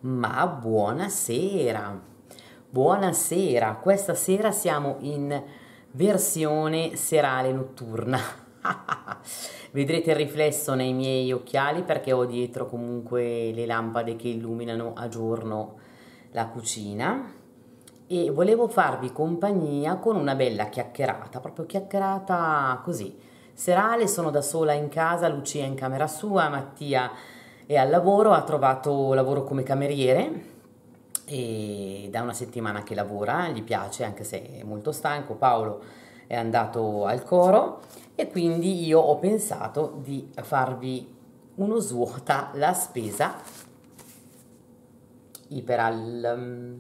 Ma buonasera, buonasera, questa sera siamo in versione serale notturna. Vedrete il riflesso nei miei occhiali perché ho dietro comunque le lampade che illuminano a giorno la cucina e volevo farvi compagnia con una bella chiacchierata, proprio chiacchierata così, serale. Sono da sola in casa, Lucia è in camera sua, Mattia è al lavoro, ha trovato lavoro come cameriere e da una settimana che lavora, gli piace anche se è molto stanco. Paolo è andato al coro e quindi io ho pensato di farvi uno svuota la spesa Iperal.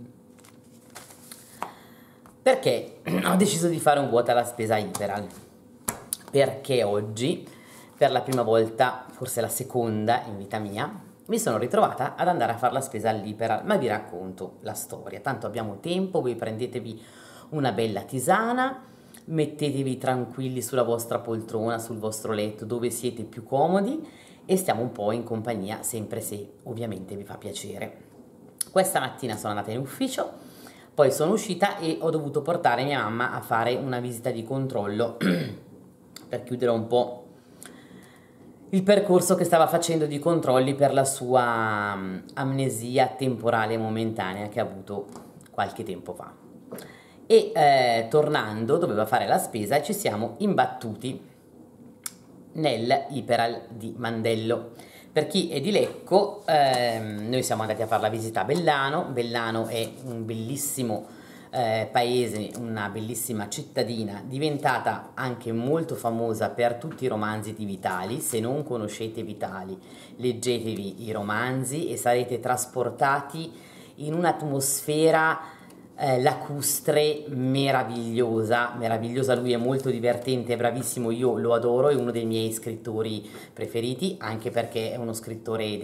Perché ho deciso di fare un vuota la spesa Iperal? Perché oggi, per la prima volta, forse la seconda in vita mia, mi sono ritrovata ad andare a fare la spesa all'Iperal, ma vi racconto la storia. Tanto abbiamo tempo, voi prendetevi una bella tisana, mettetevi tranquilli sulla vostra poltrona, sul vostro letto, dove siete più comodi e stiamo un po' in compagnia, sempre se ovviamente vi fa piacere. Questa mattina sono andata in ufficio, poi sono uscita e ho dovuto portare mia mamma a fare una visita di controllo per chiudere un po' il percorso che stava facendo di controlli per la sua amnesia temporale momentanea che ha avuto qualche tempo fa. E tornando doveva fare la spesa e ci siamo imbattuti nel Iperal di Mandello. Per chi è di Lecco, noi siamo andati a fare la visita a Bellano. Bellano è un bellissimo paese, una bellissima cittadina, diventata anche molto famosa per tutti i romanzi di Vitali. Se non conoscete Vitali, leggetevi i romanzi e sarete trasportati in un'atmosfera lacustre meravigliosa, lui è molto divertente, è bravissimo, io lo adoro, è uno dei miei scrittori preferiti, anche perché è uno scrittore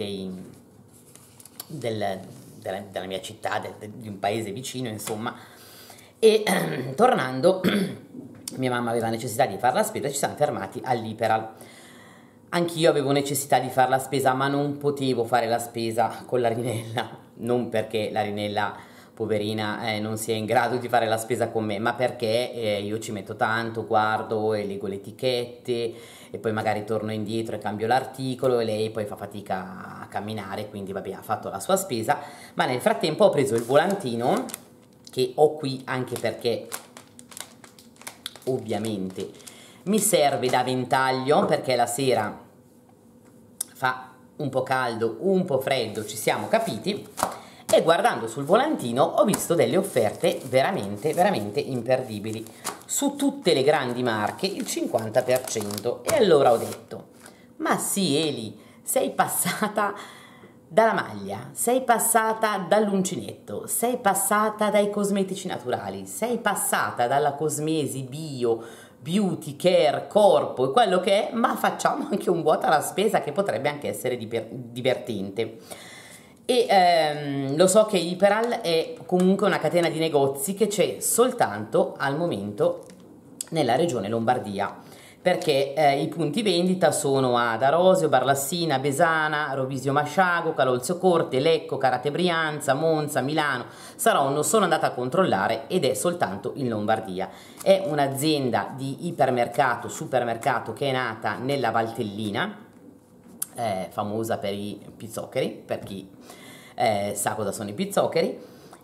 della mia città, di un paese vicino, insomma. E tornando, mia mamma aveva necessità di fare la spesa, ci siamo fermati all'Iperal. Anch'io avevo necessità di fare la spesa, ma non potevo fare la spesa con la Rinella, non perché la Rinella poverina non sia in grado di fare la spesa con me, ma perché io ci metto tanto, guardo e leggo le etichette e poi magari torno indietro e cambio l'articolo e lei poi fa fatica a camminare, quindi vabbè, ha fatto la sua spesa. Ma nel frattempo ho preso il volantino che ho qui anche perché ovviamente mi serve da ventaglio, perché la sera fa un po' caldo, un po' freddo, ci siamo capiti. E guardando sul volantino ho visto delle offerte veramente, veramente imperdibili. Su tutte le grandi marche il 50%. E allora ho detto, ma sì Eli, sei passata dalla maglia, sei passata dall'uncinetto, sei passata dai cosmetici naturali, sei passata dalla cosmesi bio, beauty, care, corpo e quello che è, ma facciamo anche un vuoto alla spesa che potrebbe anche essere divertente. E lo so che Iperal è comunque una catena di negozi che c'è soltanto al momento nella regione Lombardia, perché i punti vendita sono ad Arosio, Barlassina, Besana, Rovisio Masciago, Calolzio Corte, Lecco, Carate Brianza, Monza, Milano, Saronno. Sono andata a controllare ed è soltanto in Lombardia. È un'azienda di ipermercato, supermercato che è nata nella Valtellina, famosa per i pizzoccheri, per chi sa cosa sono i pizzoccheri,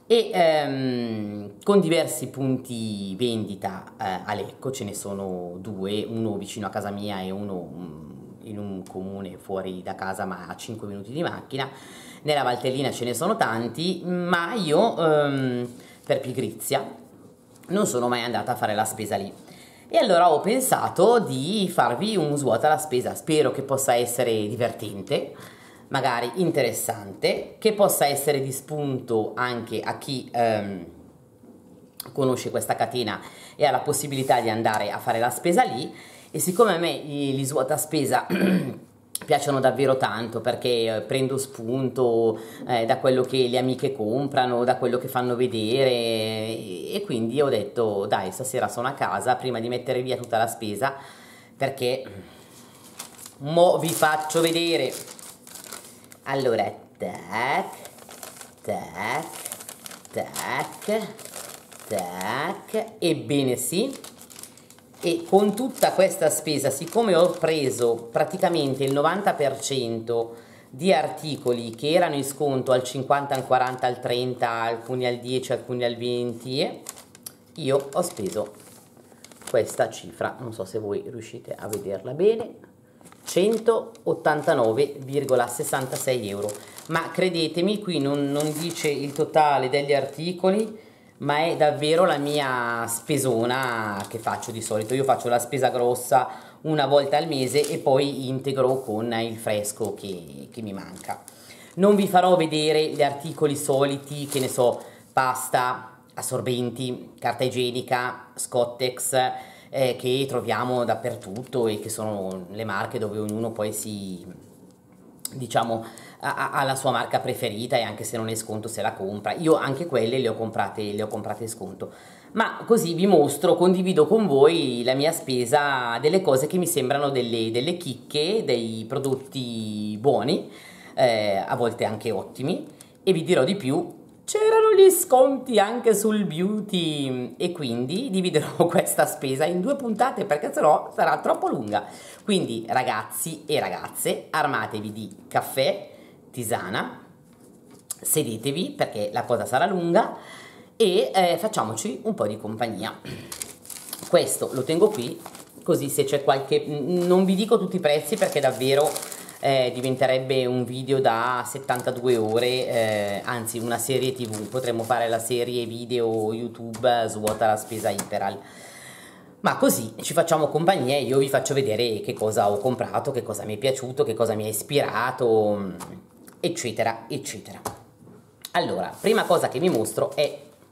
e con diversi punti vendita a Lecco. Ce ne sono due, uno vicino a casa mia e uno in un comune fuori da casa ma a 5 minuti di macchina. Nella Valtellina ce ne sono tanti, ma io per pigrizia non sono mai andata a fare la spesa lì. E allora ho pensato di farvi un svuota alla spesa, spero che possa essere divertente, magari interessante, che possa essere di spunto anche a chi conosce questa catena e ha la possibilità di andare a fare la spesa lì. E siccome a me gli svuota spesa piacciono davvero tanto, perché prendo spunto da quello che le amiche comprano, da quello che fanno vedere, e quindi ho detto dai, stasera sono a casa, prima di mettere via tutta la spesa, perché mo vi faccio vedere. Allora, tac, tac, tac, tac, ebbene sì. E con tutta questa spesa, siccome ho preso praticamente il 90% di articoli che erano in sconto al 50, al 40, al 30, alcuni al 10, alcuni al 20, io ho speso questa cifra, non so se voi riuscite a vederla bene, 189,66 euro. Ma credetemi, qui non dice il totale degli articoli, ma è davvero la mia spesona che faccio di solito. Io faccio la spesa grossa una volta al mese e poi integro con il fresco che mi manca. Non vi farò vedere gli articoli soliti, che ne so, pasta, assorbenti, carta igienica, Scottex, che troviamo dappertutto e che sono le marche dove ognuno poi si, diciamo, ha la sua marca preferita, e anche se non è sconto se la compra. Io anche quelle le ho comprate sconto, ma così vi mostro, condivido con voi la mia spesa delle cose che mi sembrano delle chicche, dei prodotti buoni, a volte anche ottimi, e vi dirò di più. C'erano gli sconti anche sul beauty e quindi dividerò questa spesa in 2 puntate, perché sennò sarà troppo lunga. Quindi ragazzi e ragazze, armatevi di caffè, tisana, sedetevi perché la cosa sarà lunga e facciamoci un po' di compagnia. Questo lo tengo qui, così se c'è qualche... non vi dico tutti i prezzi perché davvero diventerebbe un video da 72 ore, anzi una serie TV, potremmo fare la serie video YouTube svuota la spesa Iperal. Ma così ci facciamo compagnia e io vi faccio vedere che cosa ho comprato, che cosa mi è piaciuto, che cosa mi ha ispirato, eccetera, eccetera. Allora, prima cosa che vi mostro è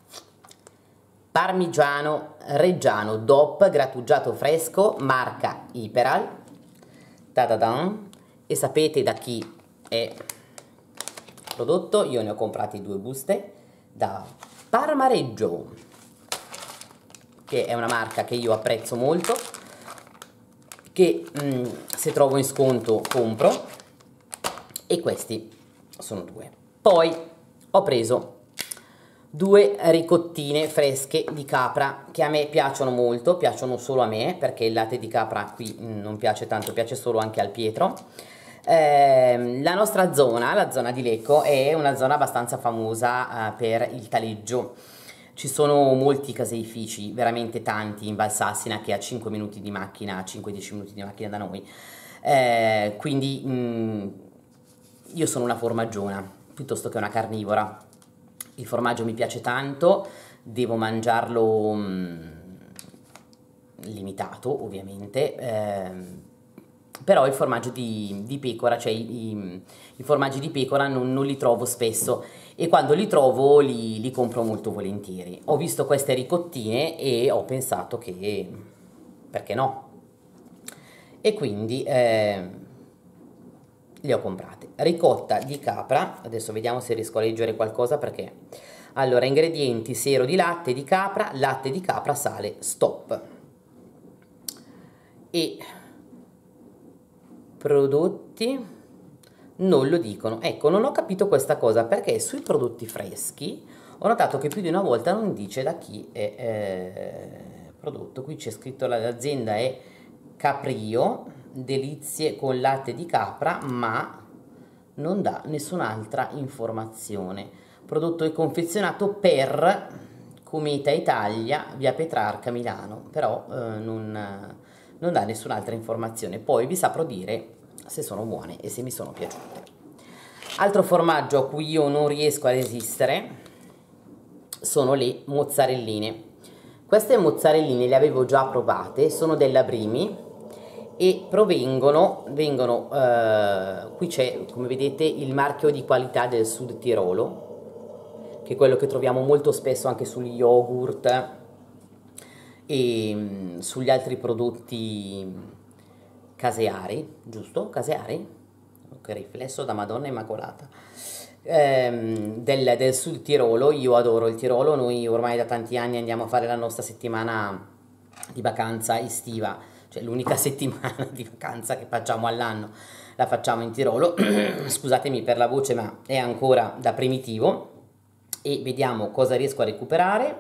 parmigiano reggiano DOP grattugiato fresco, marca Iperal. Ta-da-dan. E sapete da chi è prodotto? Io ne ho comprati 2 buste da Parmareggio, che è una marca che io apprezzo molto, che se trovo in sconto compro, e questi sono 2. Poi ho preso 2 ricottine fresche di capra che a me piacciono molto, piacciono solo a me perché il latte di capra qui non piace tanto, piace solo anche al Pietro. La nostra zona, la zona di Lecco, è una zona abbastanza famosa per il taleggio. Ci sono molti caseifici, veramente tanti, in Valsassina, che a 5 minuti di macchina, 5-10 minuti di macchina da noi. Quindi io sono una formaggiona piuttosto che una carnivora. Il formaggio mi piace tanto, devo mangiarlo limitato ovviamente, però il formaggio di pecora, cioè i formaggi di pecora non li trovo spesso, e quando li trovo li compro molto volentieri. Ho visto queste ricottine e ho pensato che perché no, e quindi le ho comprate. Ricotta di capra, adesso vediamo se riesco a leggere qualcosa, perché allora ingredienti: siero di latte di capra, sale, stop. E prodotti non lo dicono. Ecco, non ho capito questa cosa, perché sui prodotti freschi ho notato che più di una volta non dice da chi è prodotto. Qui c'è scritto l'azienda è Caprio, delizie con latte di capra, ma non dà nessun'altra informazione. Prodotto è confezionato per Cometa Italia, via Petrarca, Milano, però non dà nessun'altra informazione. Poi vi saprò dire se sono buone e se mi sono piaciute. Altro formaggio a cui io non riesco a resistere sono le mozzarelline. Queste mozzarelline le avevo già provate, sono della Brimi e vengono, qui c'è, come vedete, il marchio di qualità del Sud Tirolo, che è quello che troviamo molto spesso anche sugli yogurt e sugli altri prodotti caseari, giusto? Caseari? Che riflesso da Madonna Immacolata. Del Sud Tirolo. Io adoro il Tirolo, noi ormai da tanti anni andiamo a fare la nostra settimana di vacanza estiva, cioè l'unica settimana di vacanza che facciamo all'anno la facciamo in Tirolo. Scusatemi per la voce, ma è ancora da primitivo. e vediamo cosa riesco a recuperare.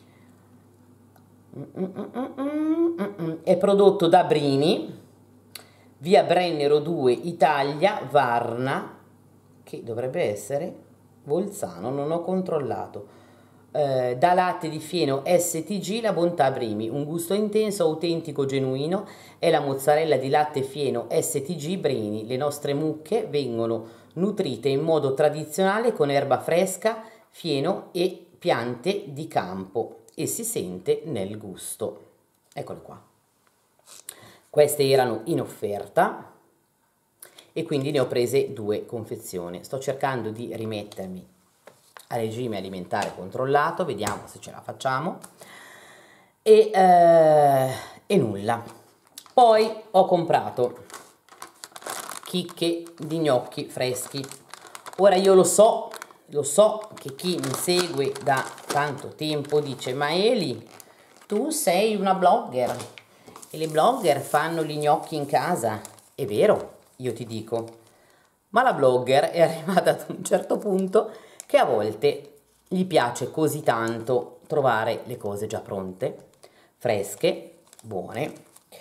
È prodotto da Brini, via Brennero 2, Italia, Varna, che dovrebbe essere Bolzano, non ho controllato. Da latte di fieno STG, la bontà Brini, un gusto intenso, autentico, genuino, è la mozzarella di latte fieno STG Brini. Le nostre mucche vengono nutrite in modo tradizionale con erba fresca, fieno e piante di campo e si sente nel gusto. Eccole qua. Queste erano in offerta e quindi ne ho prese 2 confezioni. Sto cercando di rimettermi a regime alimentare controllato, vediamo se ce la facciamo. E nulla. Poi ho comprato chicche di gnocchi freschi. Ora io lo so che chi mi segue da tanto tempo dice: ma Eli, tu sei una blogger e le blogger fanno gli gnocchi in casa. È vero, io ti dico, ma la blogger è arrivata ad un certo punto che a volte gli piace così tanto trovare le cose già pronte, fresche, buone.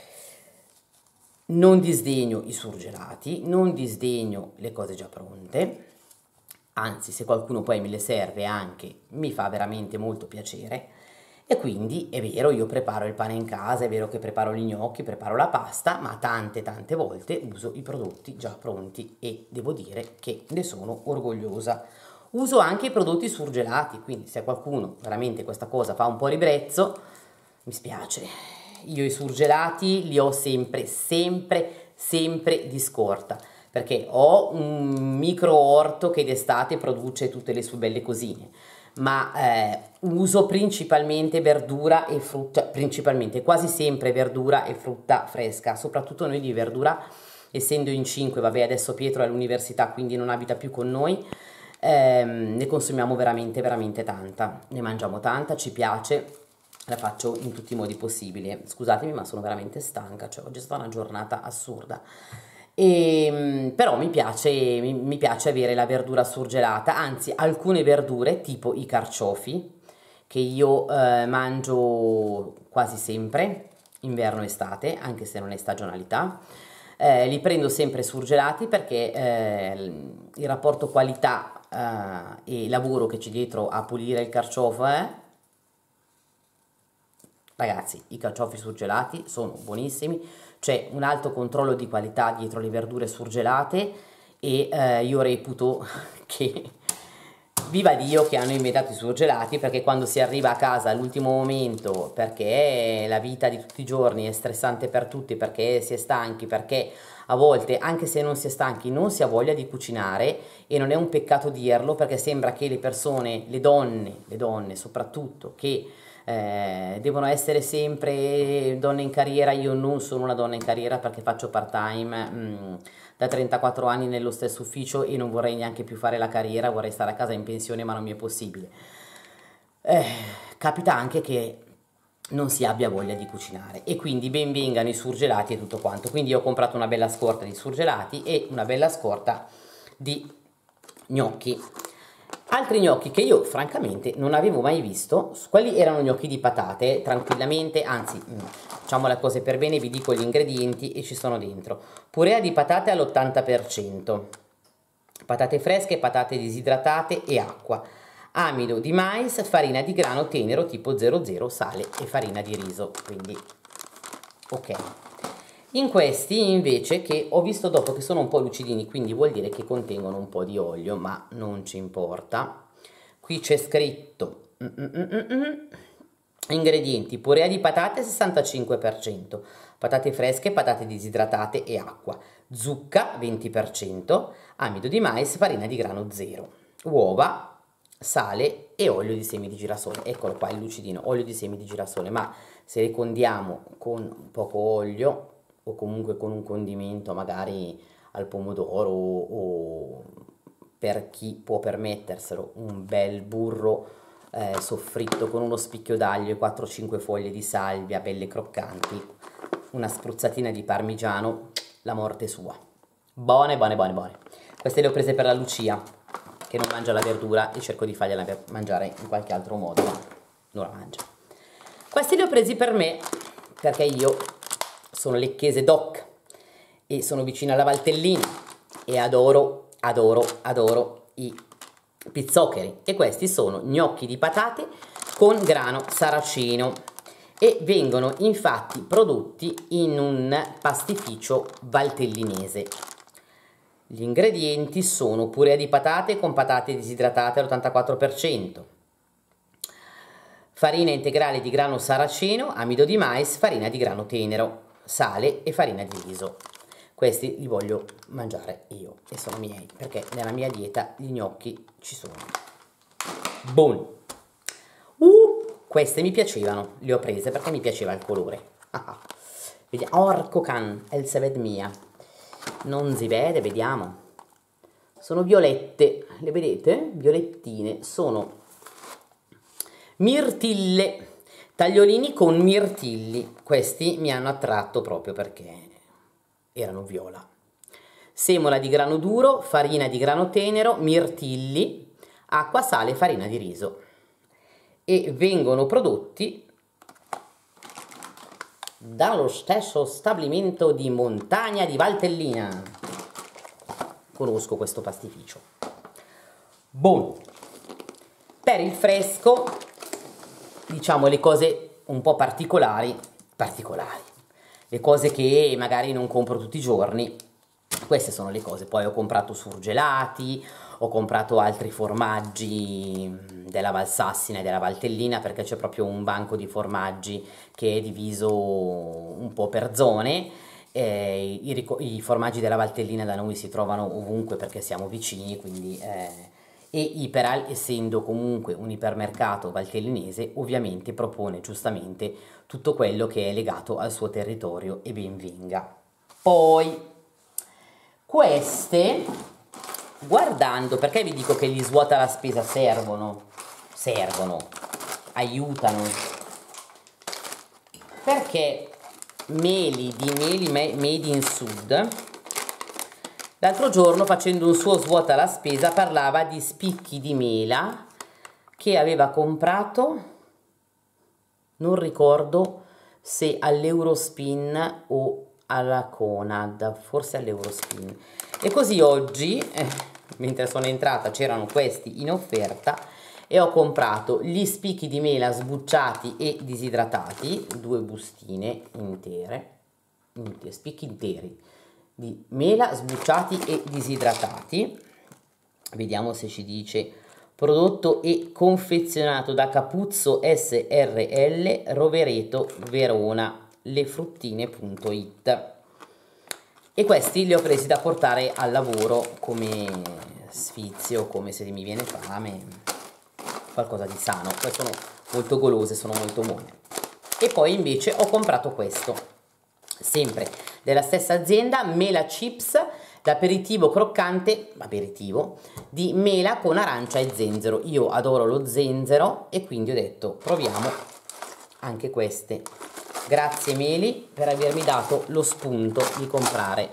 Non disdegno i surgelati, non disdegno le cose già pronte, anzi se qualcuno poi me le serve anche mi fa veramente molto piacere. E quindi è vero, io preparo il pane in casa, è vero che preparo gli gnocchi, preparo la pasta, ma tante volte uso i prodotti già pronti e devo dire che ne sono orgogliosa. Uso anche i prodotti surgelati, quindi se qualcuno veramente questa cosa fa un po' ribrezzo, mi spiace. Io i surgelati li ho sempre di scorta, perché ho un micro orto che d'estate produce tutte le sue belle cosine, ma uso principalmente verdura e frutta, principalmente quasi sempre verdura e frutta fresca, soprattutto noi di verdura, essendo in 5, vabbè adesso Pietro è all'università quindi non abita più con noi, ne consumiamo veramente tanta, ne mangiamo tanta, ci piace, la faccio in tutti i modi possibili. Scusatemi ma sono veramente stanca, cioè oggi è stata una giornata assurda. Però mi piace avere la verdura surgelata, anzi alcune verdure tipo i carciofi che io mangio quasi sempre, inverno e estate, anche se non è stagionalità, li prendo sempre surgelati perché il rapporto qualità e lavoro che c'è dietro a pulire il carciofo ragazzi, i carciofi surgelati sono buonissimi, c'è un alto controllo di qualità dietro le verdure surgelate e io reputo che viva Dio che hanno inventato i surgelati, perché quando si arriva a casa all'ultimo momento, perché la vita di tutti i giorni è stressante per tutti, perché si è stanchi, perché a volte anche se non si è stanchi non si ha voglia di cucinare, e non è un peccato dirlo perché sembra che le persone, le donne soprattutto, che devono essere sempre donne in carriera. Io non sono una donna in carriera perché faccio part time da 34 anni nello stesso ufficio e non vorrei neanche più fare la carriera, vorrei stare a casa in pensione, ma non mi è possibile. Capita anche che non si abbia voglia di cucinare e quindi ben vengano i surgelati e tutto quanto. Quindi io ho comprato una bella scorta di surgelati e una bella scorta di gnocchi. Altri gnocchi che io francamente non avevo mai visto, quelli erano gnocchi di patate, tranquillamente, anzi, facciamo le cose per bene, vi dico gli ingredienti e ci sono dentro. Purea di patate all'80%, patate fresche, patate disidratate e acqua, amido di mais, farina di grano tenero tipo 00, sale e farina di riso, quindi ok. In questi invece, che ho visto dopo che sono un po' lucidini, quindi vuol dire che contengono un po' di olio, ma non ci importa. Qui c'è scritto ingredienti: purea di patate 65%, patate fresche, patate disidratate e acqua, zucca 20%, amido di mais, farina di grano 0, uova, sale e olio di semi di girasole. Eccolo qua il lucidino, olio di semi di girasole, ma se le condiamo con poco olio o comunque con un condimento magari al pomodoro o per chi può permetterselo un bel burro soffritto con uno spicchio d'aglio e 4-5 foglie di salvia belle croccanti, una spruzzatina di parmigiano, la morte sua. Buone. Queste le ho prese per la Lucia. che non mangia la verdura e cerco di fargliela mangiare in qualche altro modo, ma non la mangia. Questi li ho presi per me perché io sono lecchese doc e sono vicina alla Valtellina e adoro i pizzoccheri, e questi sono gnocchi di patate con grano saraceno e vengono infatti prodotti in un pastificio valtellinese. Gli ingredienti sono purea di patate con patate disidratate all'84%, farina integrale di grano saraceno, amido di mais, farina di grano tenero, sale e farina di riso. Questi li voglio mangiare io e sono miei, perché nella mia dieta gli gnocchi ci sono. Buoni! Queste mi piacevano, le ho prese perché mi piaceva il colore. Vediamo, orco can, el se ved mia. Non si vede, vediamo. Sono violette, le vedete? Violettine, sono mirtille, tagliolini con mirtilli. Questi mi hanno attratto proprio perché erano viola. Semola di grano duro, farina di grano tenero, mirtilli, acqua, sale e farina di riso. E vengono prodotti dallo stesso stabilimento di Montagna di Valtellina. Conosco questo pastificio. Buono. Per il fresco, diciamo le cose un po' particolari, le cose che magari non compro tutti i giorni, queste sono le cose. Poi ho comprato surgelati, ho comprato altri formaggi della Valsassina e della Valtellina, perché c'è proprio un banco di formaggi che è diviso un po' per zone. I formaggi della Valtellina da noi si trovano ovunque perché siamo vicini, quindi e Iperal, essendo comunque un ipermercato valtellinese, ovviamente propone giustamente tutto quello che è legato al suo territorio, e ben venga. Poi queste, guardando, perché vi dico che gli svuota la spesa servono, aiutano, perché meli di meli made in sud. L'altro giorno, facendo un suo svuota la spesa, parlava di spicchi di mela che aveva comprato, non ricordo se all'Eurospin o alla Conad, forse all'Eurospin. E così oggi, mentre sono entrata, c'erano questi in offerta e ho comprato gli spicchi di mela sbucciati e disidratati, 2 bustine intere, spicchi interi di mela sbucciati e disidratati. Vediamo se ci dice prodotto e confezionato da Capuzzo SRL, Rovereto, Verona, lefruttine.it. E questi li ho presi da portare al lavoro come sfizio, come se mi viene fame, qualcosa di sano. Poi sono molto golose, sono molto buone. E poi invece ho comprato questo, sempre della stessa azienda, mela chips, l'aperitivo croccante, aperitivo, di mela con arancia e zenzero. Io adoro lo zenzero e quindi ho detto proviamo anche queste. Grazie Meli per avermi dato lo spunto di comprare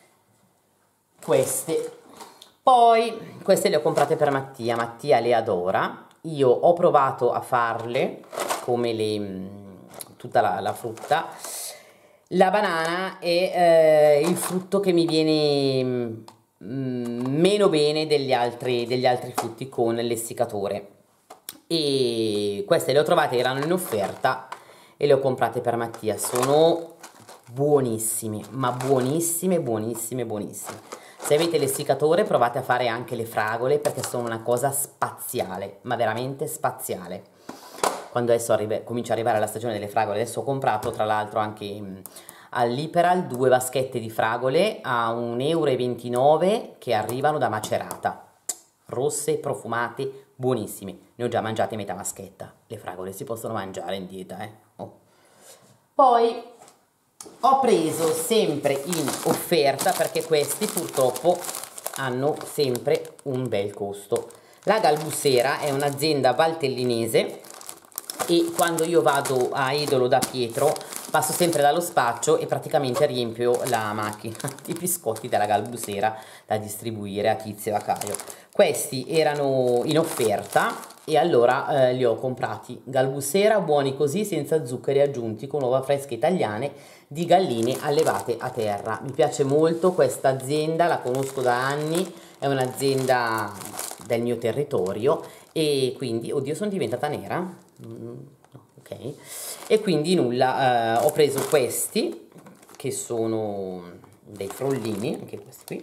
queste. Poi queste le ho comprate per Mattia, Mattia le adora. Io ho provato a farle come tutta la frutta. La banana è il frutto che mi viene meno bene degli altri frutti con l'essiccatore, e queste le ho trovate, erano in offerta e le ho comprate per Mattia. Sono buonissime, ma buonissime, buonissime, buonissime. Se avete l'essiccatore provate a fare anche le fragole, perché sono una cosa spaziale, ma veramente spaziale. Quando adesso comincia ad arrivare la stagione delle fragole, adesso ho comprato tra l'altro anche all'Iperal 2 vaschette di fragole a 1,29 € che arrivano da Macerata, rosse, profumate, buonissime. Ne ho già mangiate metà vaschetta. Le fragole si possono mangiare in dieta, oh. Poi ho preso sempre in offerta, perché questi purtroppo hanno sempre un bel costo. La Galbussera è un'azienda valtellinese e quando io vado a Edolo da Pietro passo sempre dallo spaccio e praticamente riempio la macchina di biscotti della Galbusera da distribuire a Tizio e a Caio. Questi erano in offerta e allora li ho comprati. Galbusera buoni così, senza zuccheri aggiunti, con uova fresche italiane di galline allevate a terra. Mi piace molto questa azienda, la conosco da anni, è un'azienda del mio territorio e quindi, oddio, sono diventata nera? No, ok. E quindi nulla, ho preso questi che sono dei frollini, anche questi qui,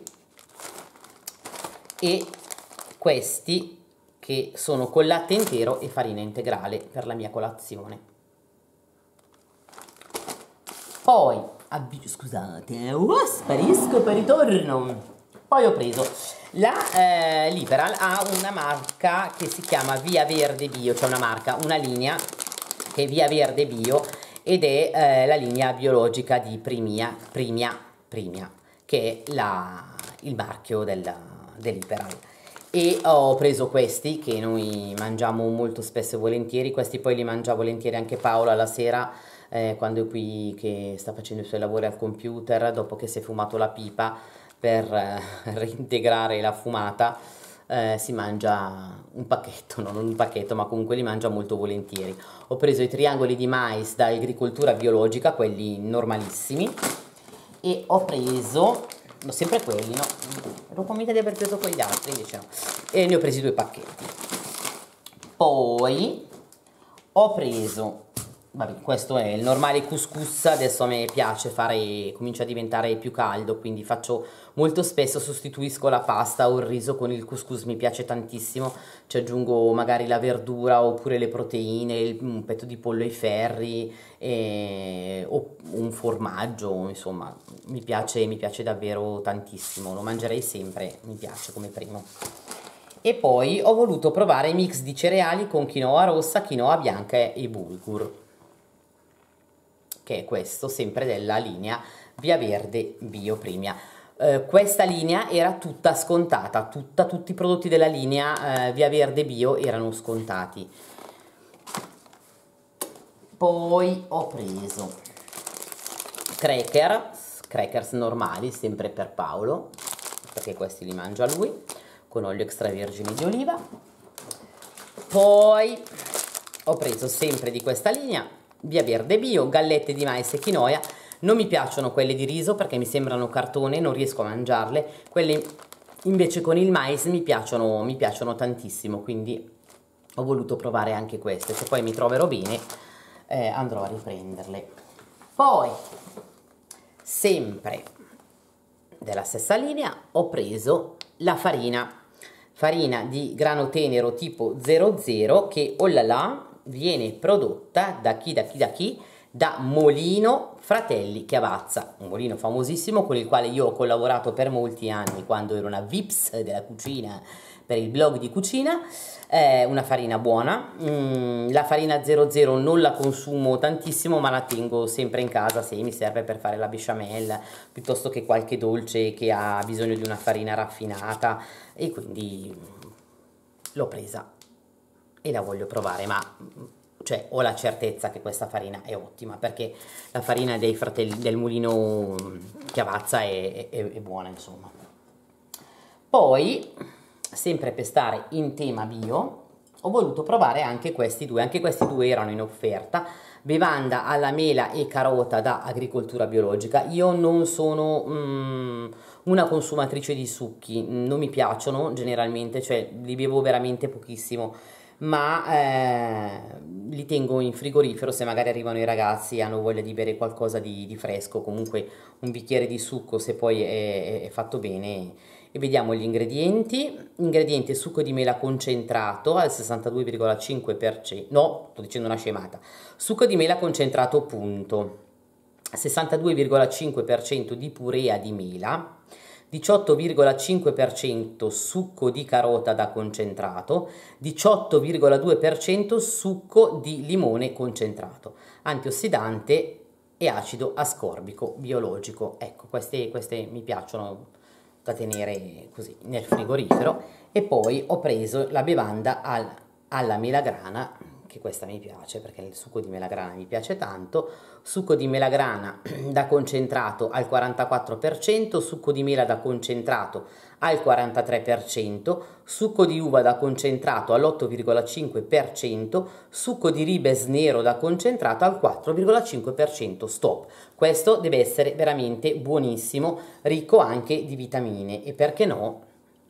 e questi che sono con latte intero e farina integrale per la mia colazione. Poi, scusate, sparisco, poi ritorno. Poi ho preso la Liberal, ha una marca che si chiama Via Verde Bio, cioè una linea che è Via Verde Bio ed è la linea biologica di Primia, che è il marchio dell'Iberal. E ho preso questi che noi mangiamo molto spesso e volentieri, questi poi li mangia volentieri anche Paola la sera quando è qui che sta facendo i suoi lavori al computer, dopo che si è fumato la pipa per reintegrare la fumata, si mangia un pacchetto, no, non un pacchetto, ma comunque li mangia molto volentieri. Ho preso i triangoli di mais da agricoltura biologica, quelli normalissimi, e ho preso, no, sempre quelli, no, ero convinta di aver preso quegli altri, invece no, e ne ho presi 2 pacchetti. Poi ho preso, vabbè, questo è il normale couscous, adesso a me piace fare, comincia a diventare più caldo, quindi faccio molto spesso, sostituisco la pasta o il riso con il couscous, mi piace tantissimo, ci aggiungo magari la verdura oppure le proteine, un petto di pollo ai ferri o un formaggio, insomma, mi piace davvero tantissimo, lo mangerei sempre, mi piace come primo. E poi ho voluto provare mix di cereali con quinoa rossa, quinoa bianca e bulgur, che è questo sempre della linea Via Verde Bio Primia. Questa linea era tutta scontata, tutti i prodotti della linea Via Verde Bio erano scontati. Poi ho preso crackers normali, sempre per Paolo, perché questi li mangia lui, con olio extravergine di oliva. Poi ho preso sempre di questa linea Via Verde Bio, gallette di mais e quinoa. Non mi piacciono quelle di riso perché mi sembrano cartone, non riesco a mangiarle. Quelle invece con il mais mi piacciono tantissimo, quindi ho voluto provare anche queste. Se poi mi troverò bene andrò a riprenderle. Poi, sempre della stessa linea, ho preso la farina di grano tenero tipo 00 che, oh là là, viene prodotta da chi? Da Molino Fratelli Chiavazza, un molino famosissimo con il quale io ho collaborato per molti anni quando ero una Vips della cucina per il blog di cucina. Una farina buona, la farina 00 non la consumo tantissimo ma la tengo sempre in casa se mi serve per fare la besciamella piuttosto che qualche dolce che ha bisogno di una farina raffinata, e quindi l'ho presa e la voglio provare, ma cioè ho la certezza che questa farina è ottima perché la farina dei fratelli del mulino Chiavazza è buona, insomma. Poi, sempre per stare in tema bio, ho voluto provare anche questi due erano in offerta, bevanda alla mela e carota da agricoltura biologica. Io non sono una consumatrice di succhi, non mi piacciono generalmente, cioè li bevo veramente pochissimo, ma li tengo in frigorifero se magari arrivano i ragazzi e hanno voglia di bere qualcosa di fresco, comunque un bicchiere di succo se poi è fatto bene. E vediamo gli ingredienti: succo di mela concentrato al 62,5%, no, sto dicendo una scemata, succo di mela concentrato punto, 62,5% di purea di mela, 18,5% succo di carota da concentrato, 18,2% succo di limone concentrato, antiossidante e acido ascorbico biologico. Ecco, queste mi piacciono da tenere così nel frigorifero. E poi ho preso la bevanda alla melagrana, che anche questa mi piace perché il succo di melagrana mi piace tanto. Succo di melagrana da concentrato al 44%, succo di mela da concentrato al 43%, succo di uva da concentrato all'8,5%, succo di ribes nero da concentrato al 4,5%. Stop. Questo deve essere veramente buonissimo, ricco anche di vitamine e perché no?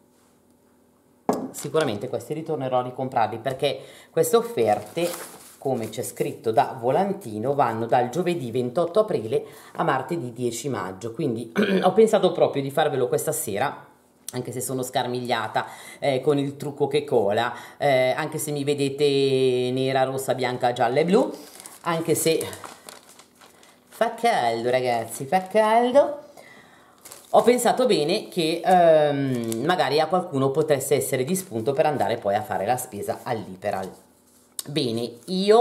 Sicuramente questi ritornerò a ricomprarli perché queste offerte, come c'è scritto da volantino, vanno dal giovedì 28 aprile a martedì 10 maggio, quindi ho pensato proprio di farvelo questa sera, anche se sono scarmigliata con il trucco che cola, anche se mi vedete nera, rossa, bianca, gialla e blu, anche se fa caldo ragazzi, fa caldo. Ho pensato bene che magari a qualcuno potesse essere di spunto per andare poi a fare la spesa all'Iperal. Bene, io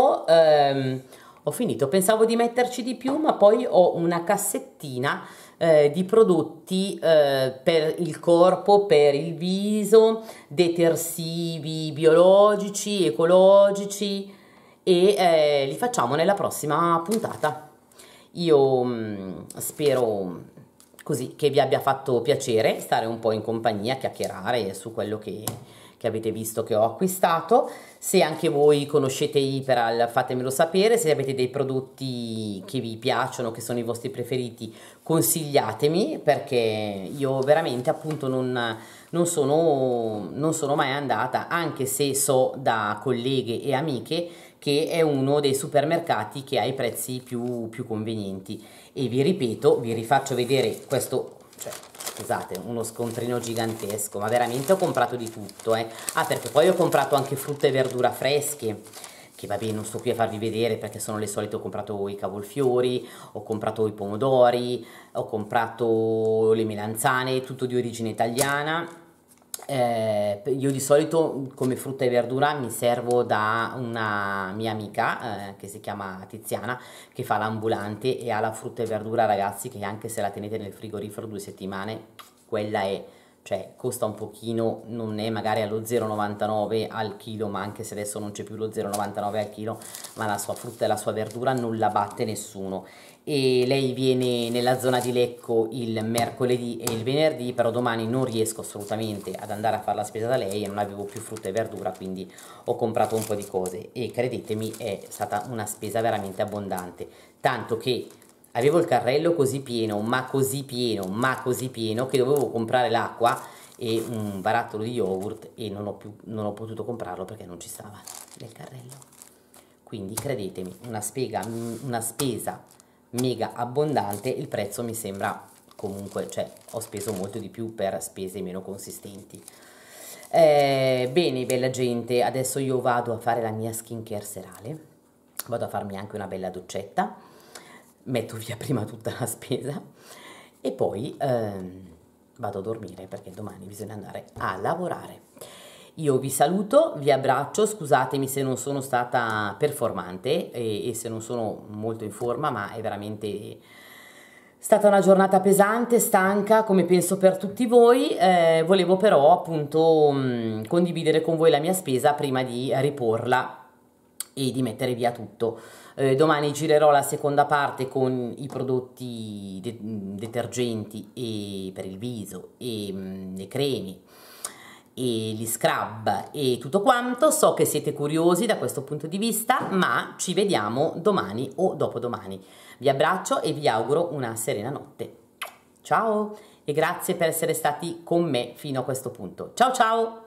ho finito, pensavo di metterci di più, ma poi ho una cassettina di prodotti per il corpo, per il viso, detersivi biologici, ecologici e li facciamo nella prossima puntata. Io spero così che vi abbia fatto piacere stare un po' in compagnia, chiacchierare su quello che avete visto che ho acquistato. Se anche voi conoscete Iperal fatemelo sapere, se avete dei prodotti che vi piacciono, che sono i vostri preferiti, consigliatemi perché io veramente appunto non sono mai andata, anche se so da colleghe e amiche che è uno dei supermercati che ha i prezzi più convenienti. E vi ripeto, vi rifaccio vedere questo, cioè, scusate, uno scontrino gigantesco, ma veramente ho comprato di tutto, perché poi ho comprato anche frutta e verdura fresche, che vabbè non sto qui a farvi vedere perché sono le solite. Ho comprato i cavolfiori, ho comprato i pomodori, ho comprato le melanzane, tutto di origine italiana. Io di solito come frutta e verdura mi servo da una mia amica che si chiama Tiziana, che fa l'ambulante e ha la frutta e verdura ragazzi che anche se la tenete nel frigorifero 2 settimane quella è, cioè costa un pochino, non è magari allo 0,99 al chilo, ma anche se adesso non c'è più lo 0,99 al chilo, ma la sua frutta e la sua verdura non la batte nessuno. E lei viene nella zona di Lecco il mercoledì e il venerdì, però domani non riesco assolutamente ad andare a fare la spesa da lei e non avevo più frutta e verdura, quindi ho comprato un po' di cose e credetemi è stata una spesa veramente abbondante, tanto che avevo il carrello così pieno, ma così pieno, ma così pieno che dovevo comprare l'acqua e un barattolo di yogurt e non ho potuto comprarlo perché non ci stava nel carrello. Quindi credetemi, una spesa mega abbondante. Il prezzo mi sembra comunque, cioè ho speso molto di più per spese meno consistenti. Bene bella gente, adesso io vado a fare la mia skincare serale, vado a farmi anche una bella doccetta, metto via prima tutta la spesa e poi vado a dormire perché domani bisogna andare a lavorare. Io vi saluto, vi abbraccio, scusatemi se non sono stata performante e se non sono molto in forma, ma è veramente stata una giornata pesante, stanca, come penso per tutti voi. Volevo però appunto condividere con voi la mia spesa prima di riporla e di mettere via tutto. Domani girerò la seconda parte con i prodotti detergenti e per il viso e le creme e gli scrub e tutto quanto. So che siete curiosi da questo punto di vista, ma ci vediamo domani o dopodomani. Vi abbraccio e vi auguro una serena notte. Ciao e grazie per essere stati con me fino a questo punto. Ciao ciao!